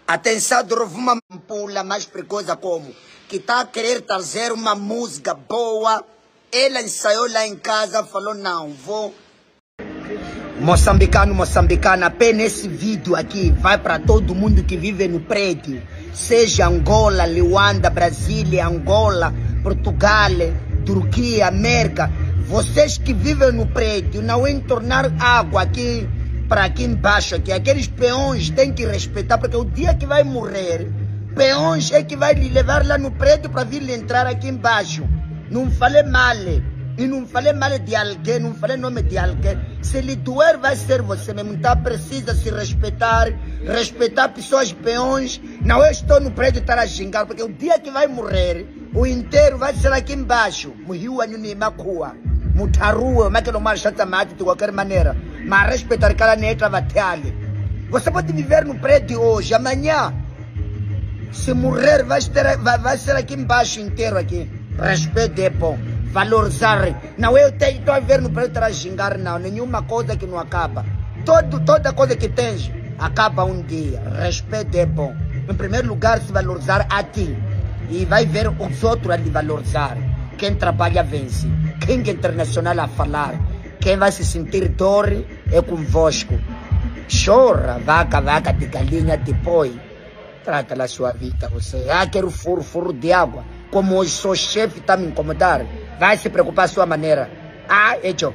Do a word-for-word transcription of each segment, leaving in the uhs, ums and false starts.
Atenção, houve uma pula mais perigosa como que está a querer trazer uma música boa. Ela ensaiou lá em casa, falou não, vou... Moçambicano, moçambicana, apenas esse vídeo aqui vai para todo mundo que vive no prédio. Seja Angola, Luanda, Brasília, Angola, Portugal, Turquia, América. Vocês que vivem no prédio, não entornar água aqui para aqui embaixo, aqui. Aqueles peões têm que respeitar, porque o dia que vai morrer, peões é que vai lhe levar lá no prédio para vir lhe entrar aqui embaixo. Não falei mal. E não falei mal de alguém, não falei nome de alguém. Se lhe doer, vai ser você mesmo. Então precisa se respeitar, respeitar pessoas peões. Não eu estou no prédio estar a xingar, porque o dia que vai morrer, o inteiro vai ser aqui embaixo. Morreu a Nunimakua, Mutarua, mas que não marcha tamate de qualquer maneira. Mas respeitar aquela netra batalha. Você pode viver no prédio hoje, amanhã, se morrer, vai, ter, vai, vai ser aqui embaixo inteiro aqui. Respeito é bom. Valorizar. Não, eu estou a ver no prédio para xingar, não. Nenhuma coisa que não acaba. Todo, toda coisa que tens acaba um dia. Respeito é bom. Em primeiro lugar, se valorizar a ti. E vai ver os outros a lhe valorizar. Quem trabalha vence. Quem é internacional a falar. Quem vai se sentir dor é convosco. Chora, vaca, vaca de galinha depois. Trata da sua vida, você. Ah, quero furo, furo de água. Como hoje sou chefe, está me incomodar. Vai se preocupar à sua maneira. Ah, hecho.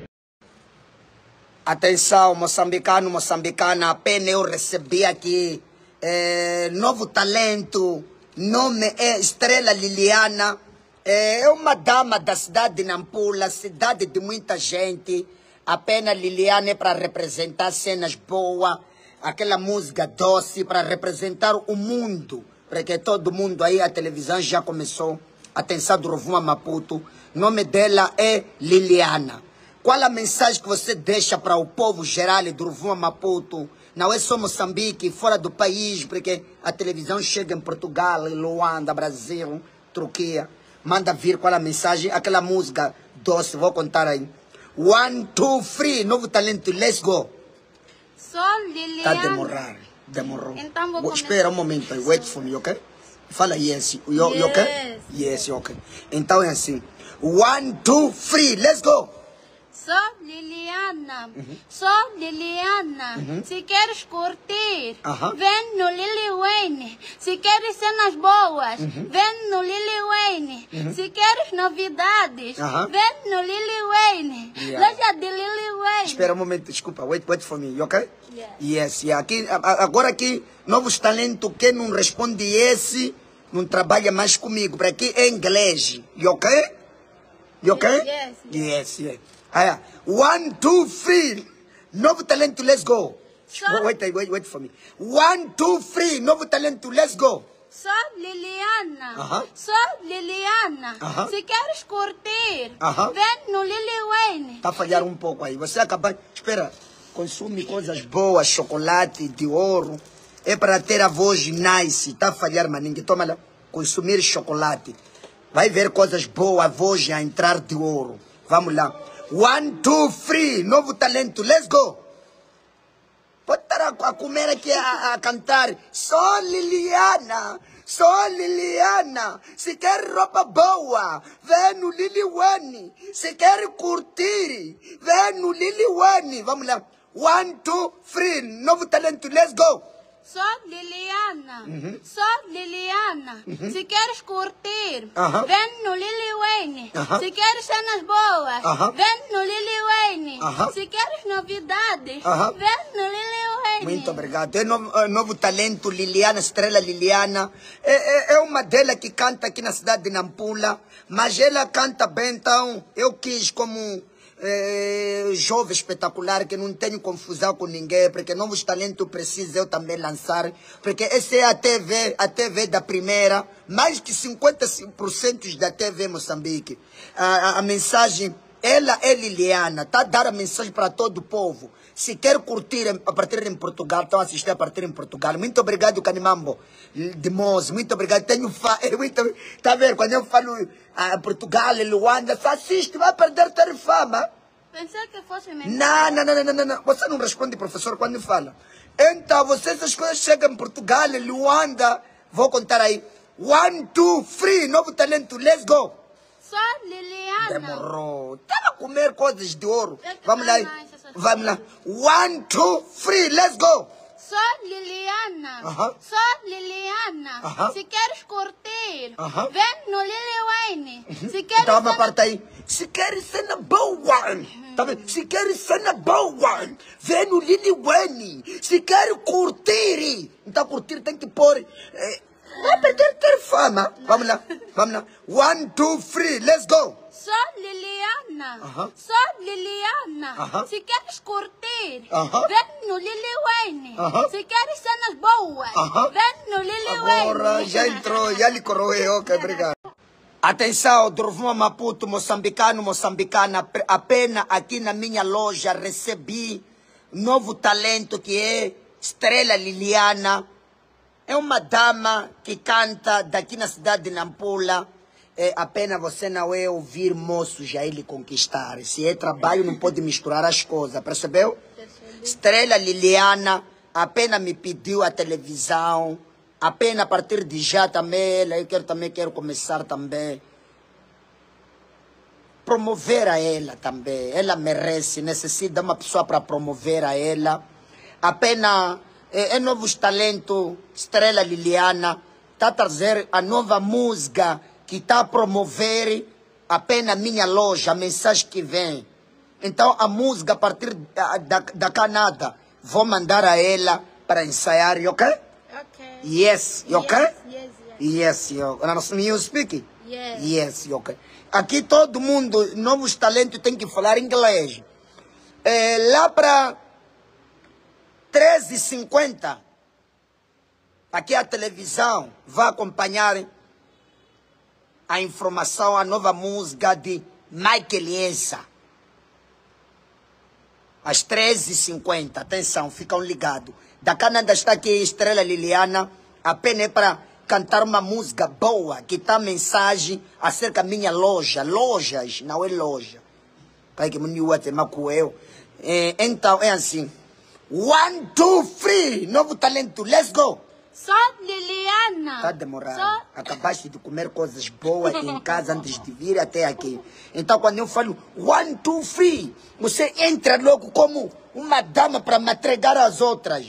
Atenção, moçambicano, moçambicana. Apenas eu recebi aqui é, novo talento. Nome é Estrela Liliana. É uma dama da cidade de Nampula, cidade de muita gente. Apenas Liliana é para representar cenas boas. Aquela música doce para representar o mundo. Porque todo mundo aí, a televisão já começou. Atenção do Rovuma Maputo. O nome dela é Liliana. Qual a mensagem que você deixa para o povo geral do Rovuma Maputo? Não é só Moçambique, fora do país, porque a televisão chega em Portugal, em Luanda, Brasil, Turquia. Manda vir qual a mensagem, aquela música doce, vou contar aí. One, two, three, novo talento, let's go. Sou Liliana. Tá a demorar, demorou. Então vou começar. Espera um momento aí, wait for me, ok? Fala yes, you, yes. You ok? Yes, ok. Então é assim, one, two, three, let's go. Sou Liliana, Uhum. sou Liliana. Uhum. Se queres curtir, Aham. vem no Lili Wayne. Se queres cenas boas, Uhum. vem no Lili Wayne. Uhum. Se queres novidades, Aham. vem no Lili Wayne. Yeah. Loja de Lili Wayne. Espera um momento, desculpa, wait, wait for me, you ok? Yes. Yes, yeah. Aqui, a- agora aqui, novos talentos, quem não responde esse, não trabalha mais comigo, porque aqui é inglês, you ok? You ok? Yes, Yes, yes. Ah, one, two, three, novo talento, let's go. Só- Wait, wait, wait for me. One, two, three, novo talento, let's go. Sou Liliana, Aham. sou Liliana. Aham. Se queres curtir, Aham. vem no Lili Wayne. Tá a falhar um pouco aí. Você acaba... Espera, consome coisas boas, chocolate de ouro. É para ter a voz nice. Tá a falhar, maninho. Toma lá. Consumir chocolate. Vai ver coisas boas, a voz a entrar de ouro. Vamos lá. One, two, three. Novo talento. Let's go. Pode estar a, a comer aqui, a, a cantar. Sou Liliana. Sou Liliana. Se quer roupa boa, vem no Lili Wayne. Se quer curtir, vem no Lili Wayne. Vamos lá. One, two, three. Novo talento. Let's go. Sou Liliana, Uhum. sou Liliana. Se queres curtir, Aham. vem no Lili Wayne. Aham. Se queres cenas boas, Aham. vem no Lili Wayne. Aham. Se queres novidades, Aham. vem no Lili Wayne. Muito obrigado. É novo, é novo talento, Liliana, Estrela Liliana. É, é, é uma dela que canta aqui na cidade de Nampula. Mas ela canta bem, então eu quis como é, jovem espetacular, que não tenho confusão com ninguém, porque novos talentos preciso eu também lançar. Porque essa é a T V, a T V da primeira. Mais que cinquenta por cento da T V Moçambique. A, a, a mensagem... Ela é Liliana, está a dar a mensagem para todo o povo. Se quer curtir a partir em Portugal, estão a assistir a partir em Portugal. Muito obrigado, Canimambo de Moz. Muito obrigado. Tenho fa... muito... Tá vendo? Quando eu falo ah, Portugal, Luanda, só assiste, vai perder ter fama. Pensei que fosse mentira. Não, não, não, não, não, não. Você não responde, professor, quando fala. Então, vocês, essas coisas chegam em Portugal, em Luanda. Vou contar aí. One, two, three. Novo talento. Let's go. Só Liliana. Demorou. Estava a comer coisas de ouro. Eu Vamos lá. também, Vamos lá. One, two, three. Let's go. Só Liliana. Aham. Só Liliana. Aham. Se queres curtir, Aham. vem no Lili Wayne. Se queres Então, uma ser- parte aí. Se queres cena boa. Tá vendo? Se queres cena boa, vem no Lili Wayne. Se quer curtir. Então, curtir tem que pôr. Eh, vai perder ter fama. Vamos lá. Vamos lá. One, two, three. Let's go. Só Liliana. Aham. Só Liliana. Aham. Se queres curtir, Aham. vem no Lili Wayne. Aham. Se queres cenas boas, Aham. vem no Lili Wayne. Agora já entrou, já lhe coroei, ok, obrigado. Atenção, Durvuma Maputo, moçambicano, moçambicana, apenas aqui na minha loja recebi novo talento que é Estrela Liliana. É uma dama que canta daqui na cidade de Nampula. É, apenas você não é ouvir moço já ele conquistar. Se é trabalho, não pode misturar as coisas, percebeu? Estrela Liliana apenas me pediu a televisão. Apenas a partir de já também, eu quero, também quero começar também promover a ela também. Ela merece, necessita de uma pessoa para promover a ela. Apenas é, é novos talentos, Estrela Liliana, está a trazer a nova música que está a promover apenas minha loja, a mensagem que vem. Então a música a partir da, da, da Canadá, vou mandar a ela para ensaiar, ok? Okay. Yes, you okay? Yes, yes, yes. Yes, you, you speak? Yes. Yes, you okay. Aqui todo mundo, novos talentos, tem que falar inglês. É, lá para treze e cinquenta, aqui a televisão vai acompanhar a informação, a nova música de Michael Essa. Às treze e cinquenta, atenção, ficam ligados. Da Canadá está aqui Estrela Liliana, apenas é para cantar uma música boa, que está mensagem acerca da minha loja. Lojas, não é loja. Então, é assim. One, two, three. Novo talento, let's go. Só Liliana. Está demorando. Só... Acabaste de comer coisas boas em casa antes de vir até aqui. Então, quando eu falo one, two, three, você entra logo como uma dama para me entregar às outras.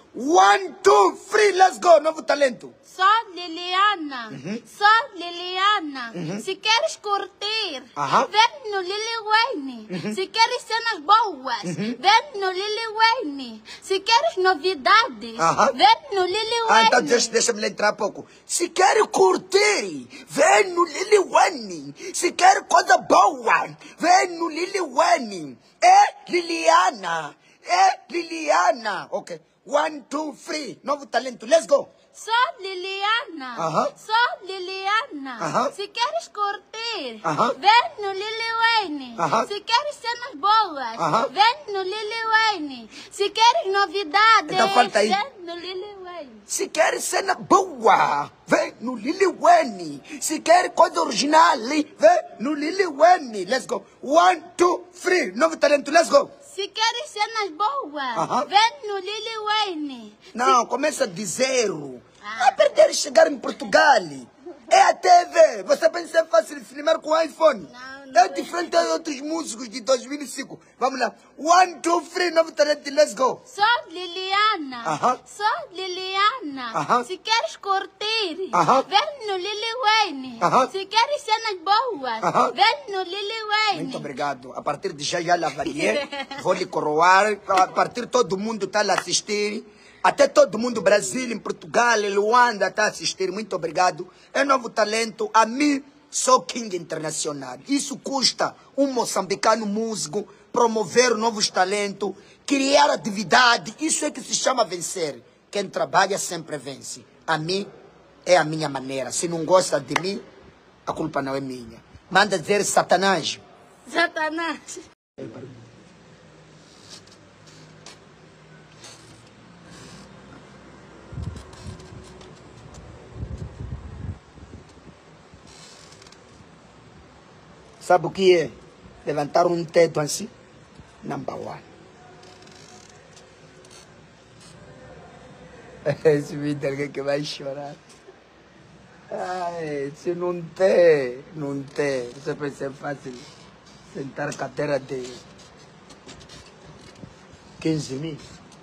One, two, three, let's go. Novo talento. Só Liliana. Uhum. Só Liliana. Uhum. Se queres curtir, Aham. vem no Lili Wayne. Uhum. Se queres cenas boas, Uhum. vem no Lili Wayne. Se queres novidades, Aham. vem no Lili Ah, Wayne. então deixa, deixa-me entrar um pouco. Se quer curtir, vem no Lili Wayne. Se quer coisa boa, vem no Lili Wayne. É Liliana. É Liliana. Ok. One, two, three. Novo talento. Let's go. Só Liliana. Aham. Só Liliana. Aham. Se queres curtir, Aham. vem no Lili Wayne. Aham. Se queres cenas boas, Aham. vem no Lili Wayne. Se queres novidades, Então falta aí. vem no Lili Wayne. Se quer cena boa, vem no Lili Wayne. Se quer coisa original, vem no Lili Wayne. Let's go. One, two, three. Novo talento. Let's go. Se queres cenas boas, Aham. vem no Lili Wayne. Não, começa de zero. Ah. Vai perder chegar em Portugal. É a T V. Você pensa que é fácil filmar com iPhone? Não, não É diferente de outros músicos de dois mil e cinco. Vamos lá. One, two, three, novo talento, let's go. Só Liliana. Aham. Só Liliana. Aham. Se queres curtir, Aham. vem no Lili Wayne. Aham. Se queres cenas boas, Aham. vem no Lili Wayne. Muito obrigado. A partir de já, já lhe avaliei. Vou lhe coroar. A partir todo mundo está a assistir. Até todo mundo, Brasil, em Portugal, em Luanda, está a assistir. Muito obrigado. É novo talento. A mim, sou King Internacional. Isso custa um moçambicano músico promover novos talentos, criar atividade. Isso é que se chama vencer. Quem trabalha sempre vence. A mim, é a minha maneira. Se não gosta de mim, a culpa não é minha. Manda dizer Satanás. Satanás. Sabe o que é? Levantar um teto assim. Number one. Esse vídeo alguém que vai chorar. Ai, se não tem, não tem. Você pensa é fácil sentar cadeira de quinze mil.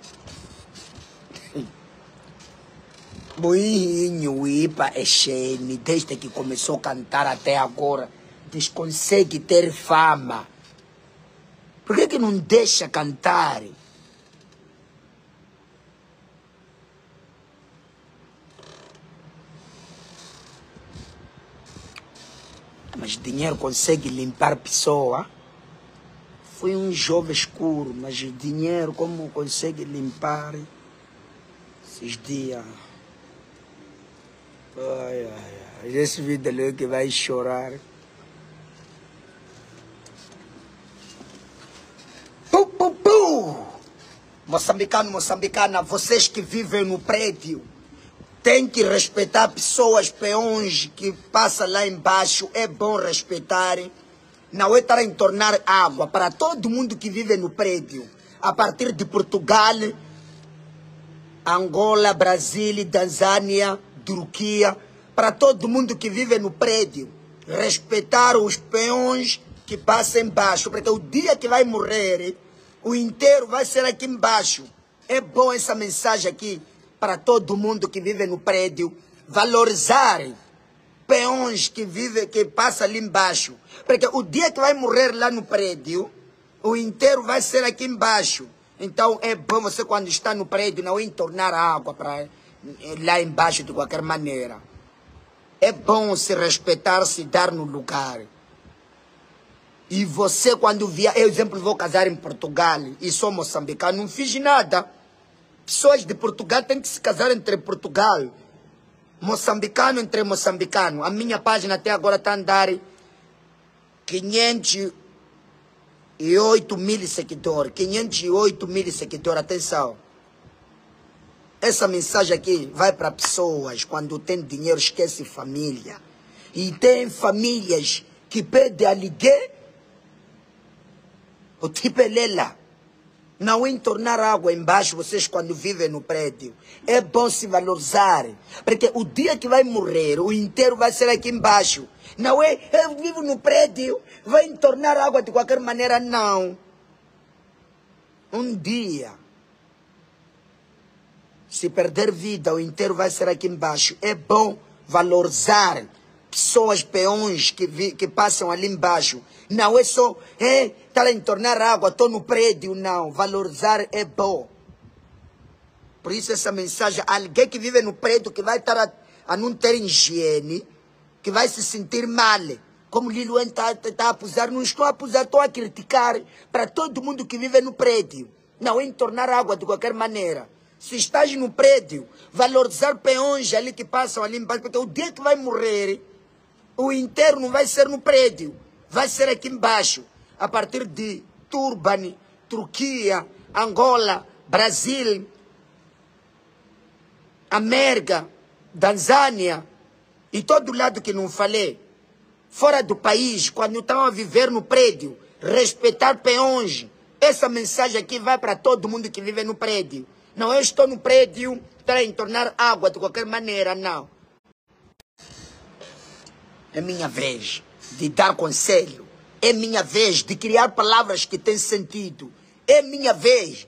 Boinho, Ipa é Xene, desde que começou a cantar até agora, diz consegue ter fama. Por que que não deixa cantar? Mas dinheiro consegue limpar pessoa. Fui um jovem escuro, mas dinheiro como consegue limpar esses dias. Ai, ai, ai. Esse vídeo ali que vai chorar. Pu, pu, pu. Moçambicano, moçambicana, vocês que vivem no prédio, tem que respeitar pessoas, peões que passam lá embaixo. É bom respeitar. Não é estar a entornar água para todo mundo que vive no prédio. A partir de Portugal, Angola, Brasil, Tanzânia, Turquia. Para todo mundo que vive no prédio. Respeitar os peões que passam embaixo. Porque o dia que vai morrer, o inteiro vai ser aqui embaixo. É bom essa mensagem aqui. Para todo mundo que vive no prédio, valorizar peões que vive, que passa ali embaixo. Porque o dia que vai morrer lá no prédio, o inteiro vai ser aqui embaixo. Então é bom você, quando está no prédio, não entornar água para lá embaixo de qualquer maneira. É bom se respeitar, se dar no lugar. E você, quando vier, eu, exemplo, vou casar em Portugal e sou moçambicano, não fiz nada. Pessoas de Portugal têm que se casar entre Portugal. Moçambicano entre moçambicano. A minha página até agora está a andar quinhentos e oito mil seguidores. quinhentos e oito mil seguidores. Atenção. Essa mensagem aqui vai para pessoas quando tem dinheiro, esquece família. E tem famílias que pedem aluguel. O tipo é lela. Não entornar água embaixo, vocês quando vivem no prédio. É bom se valorizar. Porque o dia que vai morrer, o inteiro vai ser aqui embaixo. Não é, eu vivo no prédio, vai entornar água de qualquer maneira, não. Um dia, se perder vida, o inteiro vai ser aqui embaixo. É bom valorizar pessoas, peões que, vi, que passam ali embaixo. Não é só, é, estar a entornar água, estou no prédio, não. Valorizar é bom. Por isso essa mensagem, alguém que vive no prédio, que vai estar a, a não ter higiene, que vai se sentir mal. Como Liluen está tá a acusar, não estou a acusar, estou a criticar para todo mundo que vive no prédio. Não entornar água de qualquer maneira. Se estás no prédio, valorizar peões ali que passam ali embaixo, porque o dia que vai morrer, o inteiro não vai ser no prédio. Vai ser aqui embaixo, a partir de Turban, Turquia, Angola, Brasil, América, Tanzânia e todo lado que não falei. Fora do país, quando estão a viver no prédio, respeitar peões. Essa mensagem aqui vai para todo mundo que vive no prédio. Não, eu estou no prédio para entornar água de qualquer maneira, não. É minha vez de dar conselho. É minha vez de criar palavras que têm sentido. É minha vez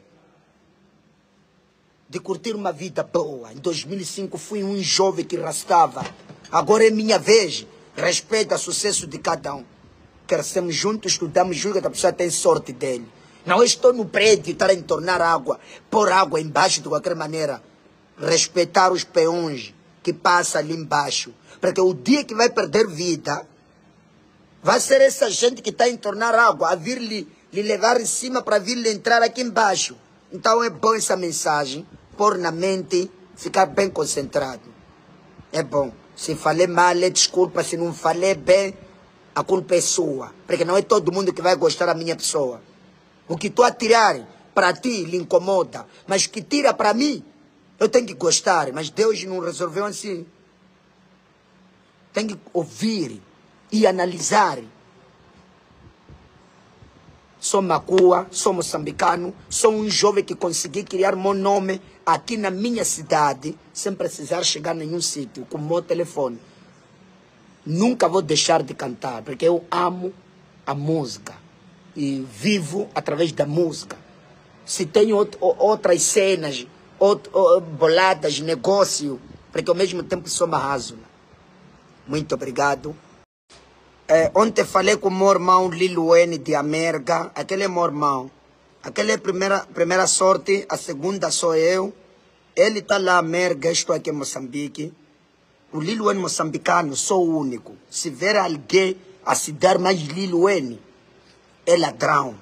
de curtir uma vida boa. Em dois mil e cinco fui um jovem que rastava. Agora é minha vez. Respeita o sucesso de cada um. Crescemos juntos, estudamos juntos, a pessoa tem sorte dele. Não, eu estou no prédio, estar a entornar água, pôr água embaixo de qualquer maneira. Respeitar os peões que passam ali embaixo. Porque o dia que vai perder vida, vai ser essa gente que está a entornar água, a vir lhe, lhe levar em cima para vir lhe entrar aqui embaixo. Então é bom essa mensagem, pôr na mente, ficar bem concentrado. É bom. Se falei mal, é desculpa. Se não falei bem, a culpa é sua. Porque não é todo mundo que vai gostar da minha pessoa. O que estou a tirar para ti lhe incomoda. Mas o que tira para mim, eu tenho que gostar. Mas Deus não resolveu assim. Tem que ouvir e analisar. sou macua, sou moçambicano, sou um jovem que consegui criar meu nome aqui na minha cidade, sem precisar chegar a nenhum sítio, com o meu telefone. Nunca vou deixar de cantar, porque eu amo a música e vivo através da música. Se tenho out outras cenas, out boladas, negócio, porque ao mesmo tempo sou marrázula. Muito obrigado. É, ontem falei com o meu irmão Lil Wayne de América. Aquele é meu irmão. Aquele é a primeira, primeira sorte, a segunda sou eu. Ele está lá na América, estou aqui em Moçambique. O Lil Wayne moçambicano, sou o único. Se ver alguém a se dar mais Lil Wayne, é ladrão.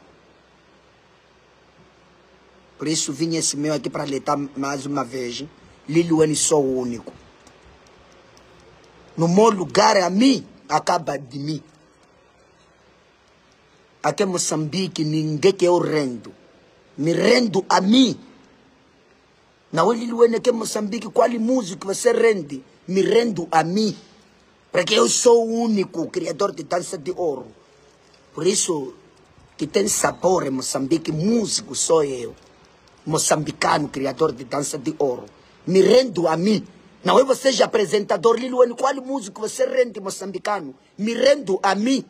Por isso vim esse meu aqui para alertar mais uma vez. Lil Wayne, sou o único. No meu lugar, a mim, acaba de mim. Aqui em Moçambique, ninguém que eu rendo. Me rendo a mim. Não é Lil Wayne aqui em Moçambique, qual música você rende? Me rendo a mim. Porque eu sou o único criador de dança de ouro. Por isso, que tem sabor em Moçambique, músico sou eu. Moçambicano, criador de dança de ouro. Me rendo a mim. Não é você já apresentador, Lil Wayne, qual músico você rende moçambicano? Me rendo a mim.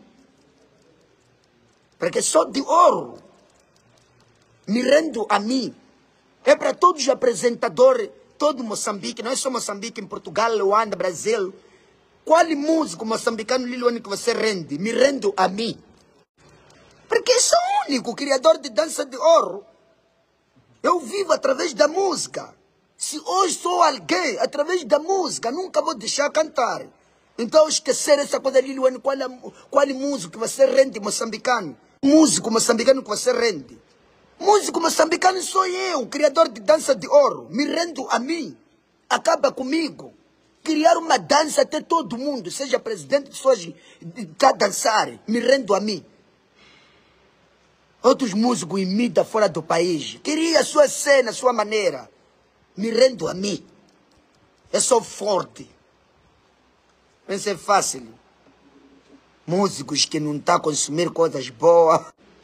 Porque sou de ouro. Me rendo a mim. É para todos os apresentadores, todo Moçambique, não é só Moçambique, em Portugal, Luanda, Brasil. Qual músico moçambicano, Lil Wayne, que você rende? Me rendo a mim. Porque sou o único criador de dança de ouro. Eu vivo através da música. Se hoje sou alguém, através da música, nunca vou deixar cantar. Então, esquecer essa coisa, Lil Wayne, qual, qual músico que você rende moçambicano? Músico moçambicano que você rende. Músico moçambicano sou eu, criador de dança de ouro. Me rendo a mim. Acaba comigo. Criar uma dança até todo mundo, seja presidente de pessoas a dançar. Me rendo a mim. Outros músicos imitam fora do país. Queria a sua cena, a sua maneira. Me rendo a mim. Eu sou forte. Pensa é fácil. Músicos que não estão a consumir coisas boas.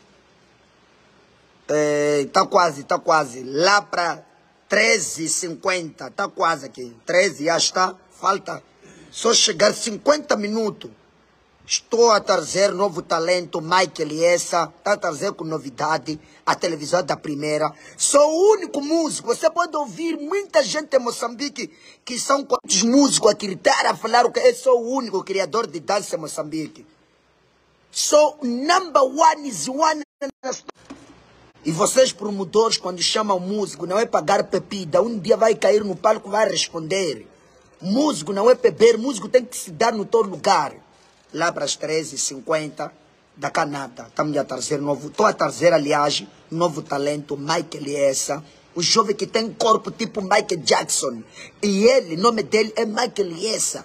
Está é, quase, está quase. Lá para treze e cinquenta. Está quase aqui. treze já está. Falta só chegar cinquenta minutos. Estou a trazer novo talento, Michael Essa, está a trazer com novidade a televisão da primeira. Sou o único músico, você pode ouvir muita gente em Moçambique que são quantos músicos a gritar, a falar que eu sou o único criador de dança em Moçambique. Sou number one is one. E vocês promotores, quando chamam músico, não é pagar pepida, um dia vai cair no palco, vai responder. Músico não é beber, músico tem que se dar no teu lugar. Lá para as treze e cinquenta da Canadá. Estamos a trazer novo. Estou a trazer, aliás, novo talento, Michael Essa. O jovem que tem corpo tipo Michael Jackson. E ele, o nome dele é Michael Essa.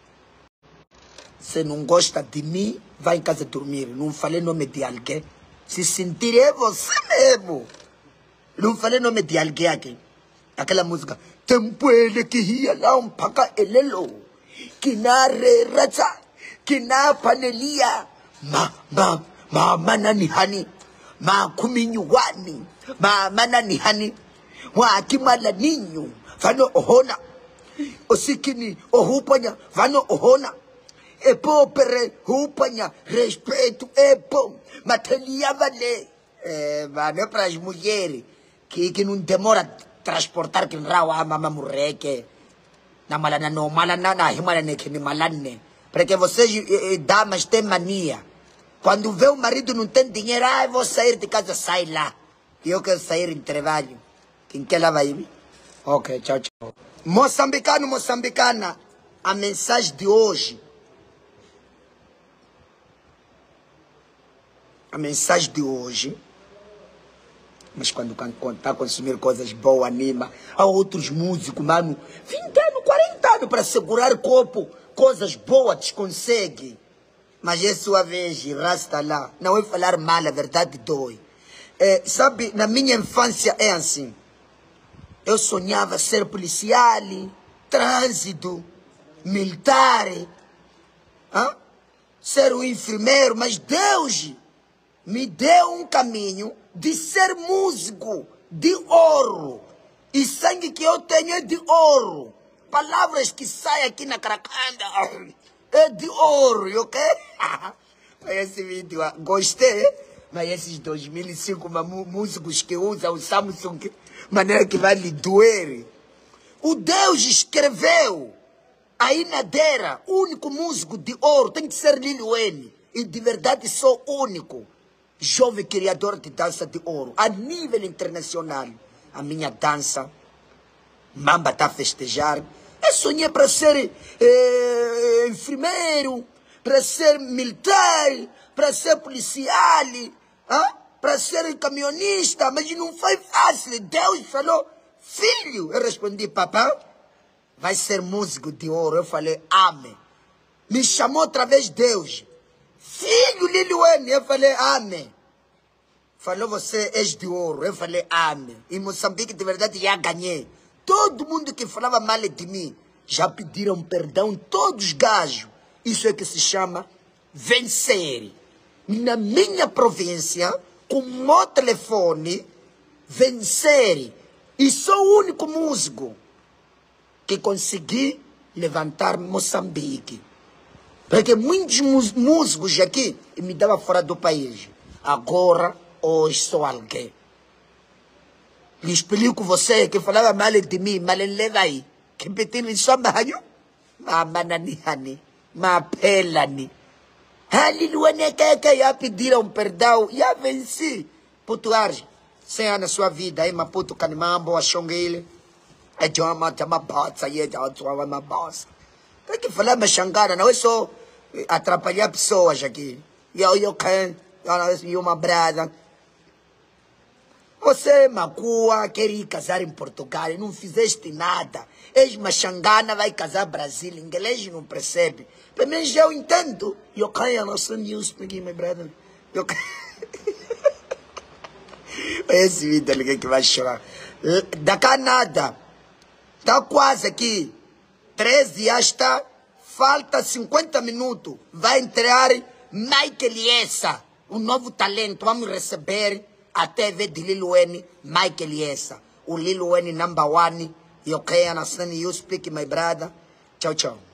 Se não gosta de mim, vai em casa dormir. Não falei nome de alguém. Se sentir é você mesmo. Não falei nome de alguém aqui. Aquela música. Tempo ele que ia lá um paca elelo. Que na re-racha. Kina panelia ma ma ma manani hani ma kuminyuani ma manani hani wa kimala ninyo vano ohona osikini ohupanya vano ohona epo pere hupanya respeito epo matelia vale eh vano para as mulheres que que não demora transportar que rawa mama mureke na malana no malana na himala que ni malane. Porque vocês, damas, têm mania. Quando vê o marido não tem dinheiro, ah, eu vou sair de casa, sai lá. E eu quero sair em trabalho. Quem quer lá vai? Ok, tchau, tchau. Moçambicano, moçambicana, a mensagem de hoje. A mensagem de hoje. Mas quando está a consumir coisas boas, anima. Há outros músicos, mano, vinte anos, quarenta anos para segurar copo. Coisas boas consegue, mas é sua vez, rasta lá. Não é falar mal, a verdade dói. É, sabe, na minha infância é assim. Eu sonhava ser policial, trânsito, militar, hein? Ser um enfermeiro, mas Deus me deu um caminho de ser músico de ouro. E sangue que eu tenho é de ouro. Palavras que saem aqui na Caracanda é de ouro, ok? Esse vídeo, gostei. Mas esses dois mil e cinco músicos que usam o Samsung, maneira que vai lhe doer. O Deus escreveu aí na Deira, único músico de ouro, tem que ser Lil Wayne. E de verdade sou único jovem criador de dança de ouro. A nível internacional, a minha dança, Mamba está a festejar. Eu sonhei para ser eh, enfermeiro, para ser militar, para ser policial, ah? para ser caminhonista, mas não foi fácil. Deus falou, filho. Eu respondi, papá, vai ser músico de ouro. Eu falei, amém. Me chamou outra vez Deus. Filho, Lil Wayne. Eu falei, amém. Falou, você és de ouro. Eu falei, amém. Em Moçambique, de verdade, já ganhei. Todo mundo que falava mal de mim, já pediram perdão, todos os gajos. Isso é que se chama vencer. Na minha província, com o meu telefone, vencer. E sou o único músico que consegui levantar Moçambique. Porque muitos músicos aqui me davam fora do país. Agora, hoje sou alguém. Lhe explico você que falava mal de mim, mas ele leva aí. Que pedir só banho, mas manani, mas pelani. Ali não é que já pediram perdão, já venci. Puto arge, cem anos na sua vida, aí, mas puto canimambo, a xonguele. É de uma bosta, aí é de uma bosta. Tem que falar mais xangana, não é só atrapalhar pessoas aqui. Eu, eu quero, eu uma brada. Você, Macua, quer ir casar em Portugal e não fizeste nada. És uma xangana, vai casar no Brasil. Inglês não percebe. Pelo menos eu entendo. Eu can't understand you speaking, my brother. Eu esse vídeo ali que vai chorar. Da cá nada. Está quase aqui. treze já está. Falta cinquenta minutos. Vai entrar Michael Essa. Um novo talento. Vamos receber a T V de Lil Wayne, Michael Essa. O Lil Wayne number one. You can understand you speak, my brother. Tchau, tchau.